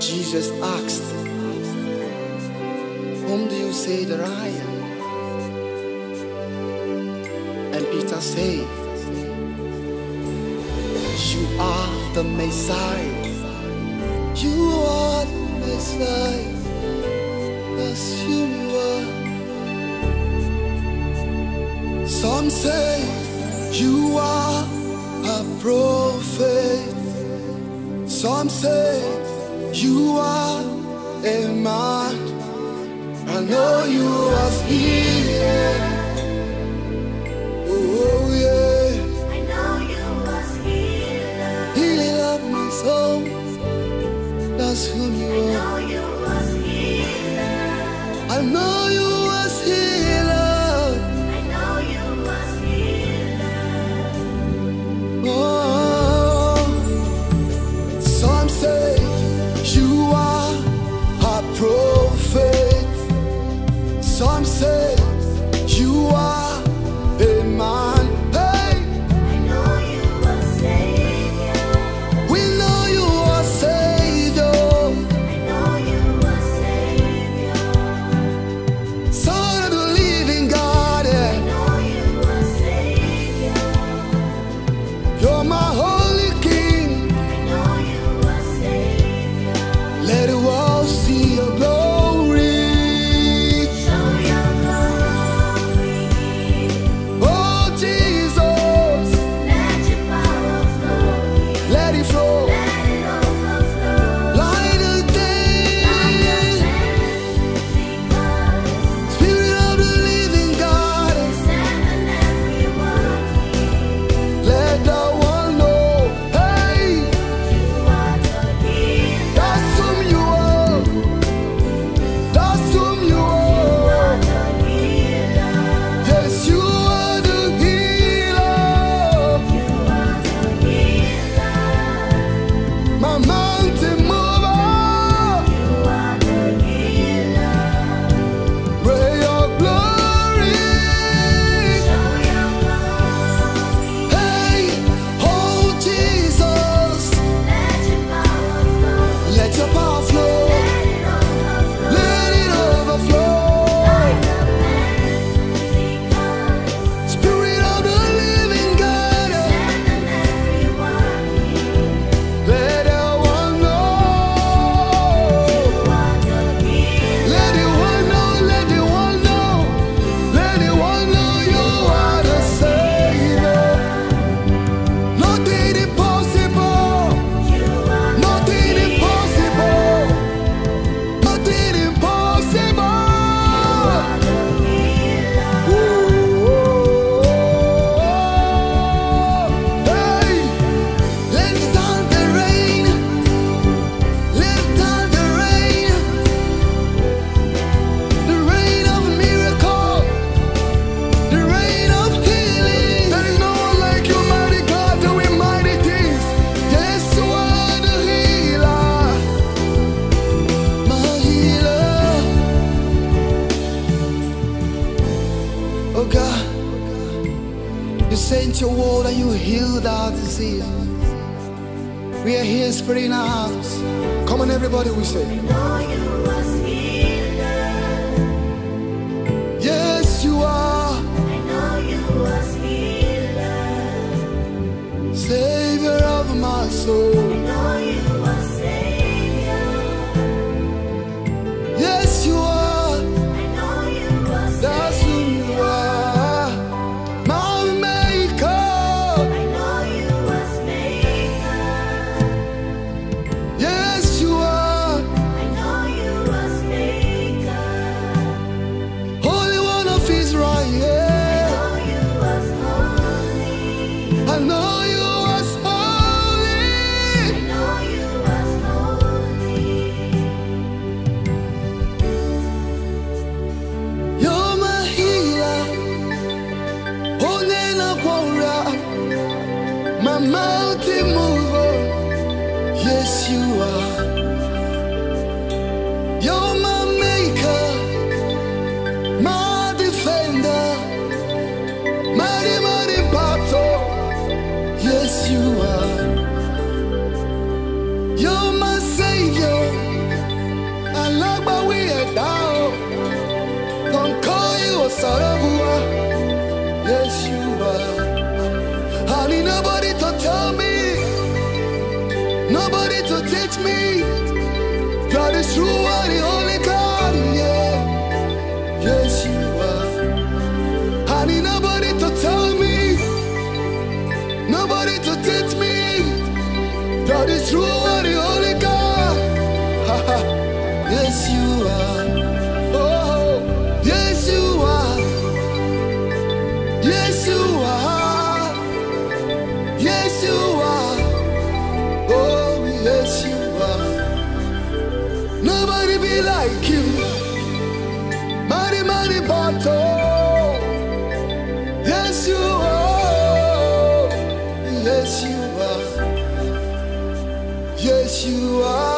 Jesus asked, "Whom do you say that I am?" And Peter said, "You are the Messiah. You are the Messiah. That's who you are." Some say you are a prophet. Some say you are a man. I know you are here. Oh yeah. I know you was healer. Healing of my soul. That's who you I are. know you was healer. I know you was healer. I know you was healer. Oh, some say you are a prophet. Some say you are a man. Hey, I know you was Savior. we know you are Savior, I know you was Savior. Son of the living God. I know you was Savior. You're my holy King. I know you was Savior. Let the world see your glory. Show your glory. Oh Jesus, Let your power flow. let it flow. Let it overflow. Light the day. Spirit of the living God, let the world know. Hey, that's whom you are. That's whom you are. Yes, you are the healer. My mountain mover. Pray your glory. Hey, oh Jesus, let your power flow. Let it overflow. Spirit of the living God, let the world know. Let the world know, let the world know. Let the world know you are the Savior. Nothing impossible. Nothing impossible. Nothing impossible. Hey, let it down the rain. Let it down the rain. The rain of miracle. The rain of healing. There is no one like you, mighty God, doing mighty things. Yes, you are the healer. My healer. Oh God, you sent your word and you healed our disease. We are here spreading our hands. Come on, everybody, we say, yes, you are Savior of my soul. Yes, you are. That's who you are. My maker. Yes, you are. Holy One of Israel. I know you was holy. You're my healer. Holy warrior. My mountain mover. Yes, you are. You're my maker. My defender. Mighty, mighty battle. Yes, you are. You're my Savior. Nobody to teach me. God is true and the only God, yeah. Yes, you are. I need nobody to tell me, nobody to teach me. God is true and the only God. Yes, you are. Oh, yes, you are. Yes, you are. Yes, you are. Oh, yes, you are. Nobody be like you. Mighty, mighty battle. Yes, you are. Yes, you are. Yes, you are.